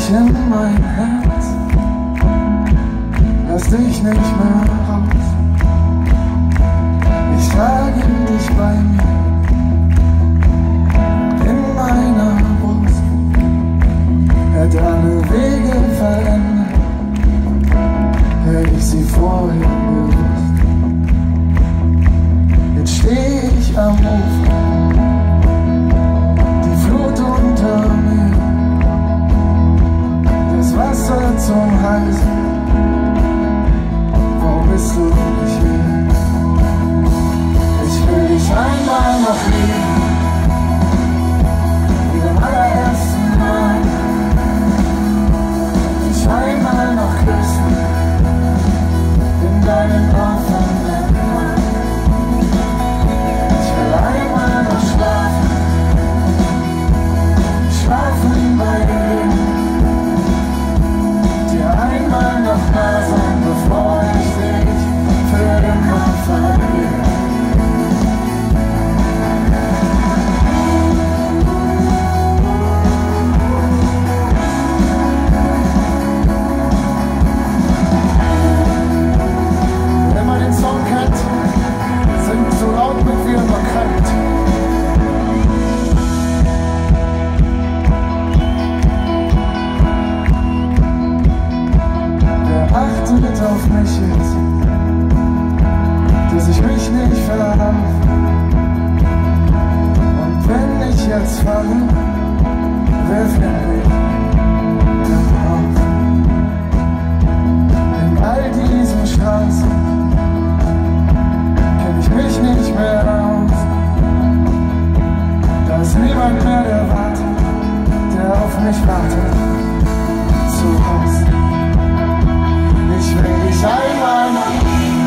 dich in mein Herz, lass dich nicht mehr raus. Ich trage dich bei mir in meiner Brust. Hätte alle Wege verändert, hätte ich sie vorher gewusst. Jetzt steh ich am Ufer, die Flut unter mir, das Wasser zum Hals. Warum bist du nicht hier? Ich will dich einmal noch lieben, wie beim allerersten Mal. Dich einmal noch küssen, in deinen offenen Armen. Ich will einmal noch schlafen, schlafen bei dir. Dir einmal noch nah sein, bevor ich dich für immer verliere. Achtet auf mich jetzt, dass ich mich nicht verlaufe. Und wenn ich jetzt falle, wer findet mich auf? In all diesen Straßen kenn ich mich nicht mehr aus. Da ist niemand mehr, der wartet, der auf mich wartet, zu Hause. Ich will dich einmal noch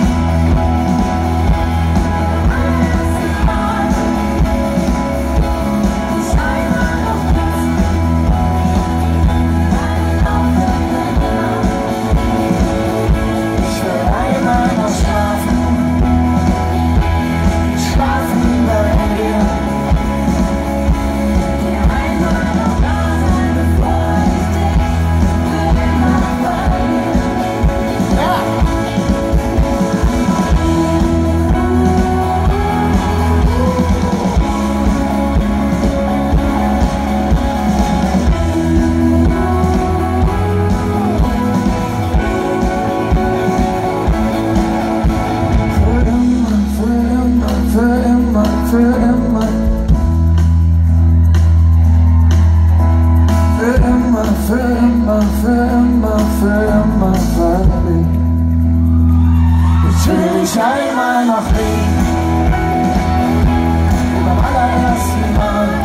ich will einmal noch schlafen, schlafen bei dir. Dir einmal noch da sein, bevor ich dich für immer verliere. Für immer verliebt. Ich will dich einmal noch lieben, wie beim allerersten Mal.